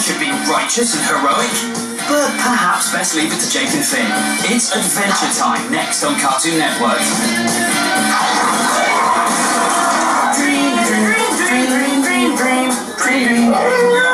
should be righteous and heroic. But perhaps best leave it to Jake and Finn. It's Adventure Time, next on Cartoon Network. Dream, dream, dream, dream, dream, dream, dream, dream.